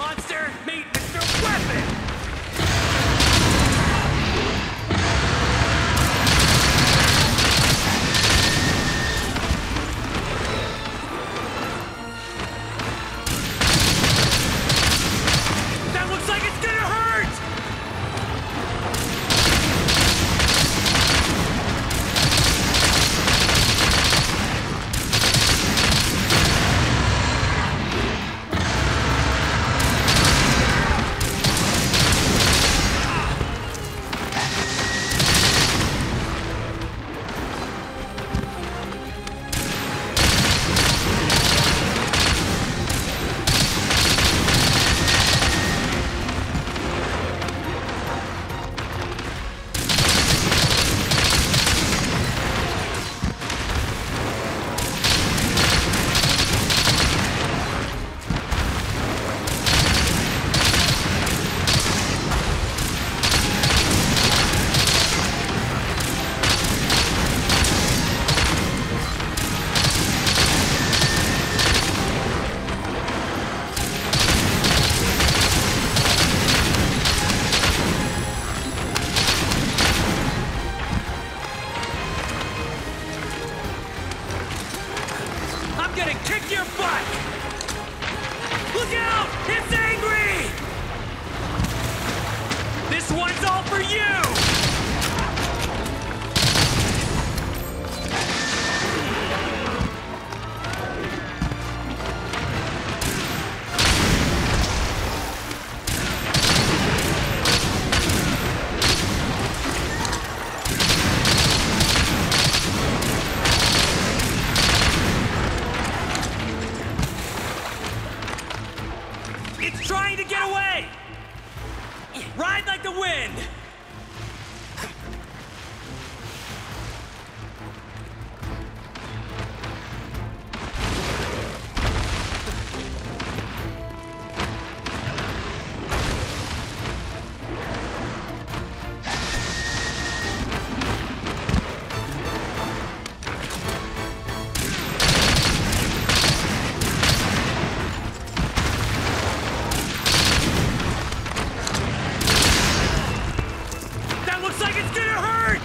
Monster, meet Mr. Weapon! That looks like it's gonna hurt! Gonna kick your butt! Look out! It's angry! This one's all for you! It's trying to get away! Ride like the wind! Looks like it's gonna hurt!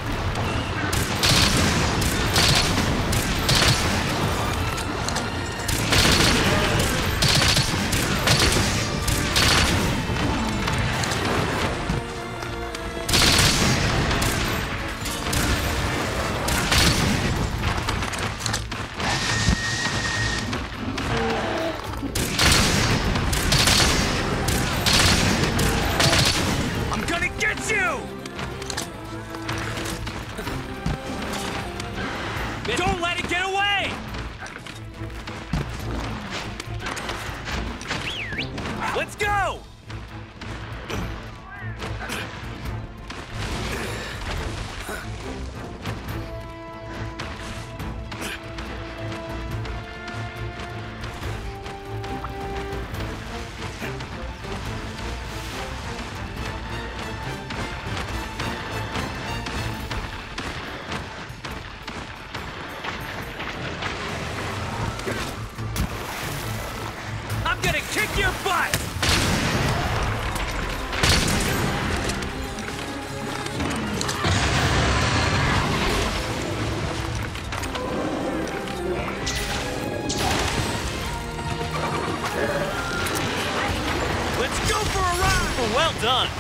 I'm gonna get you! Don't let it get away! Let's go! I'm gonna kick your butt! Let's go for a ride! Well done.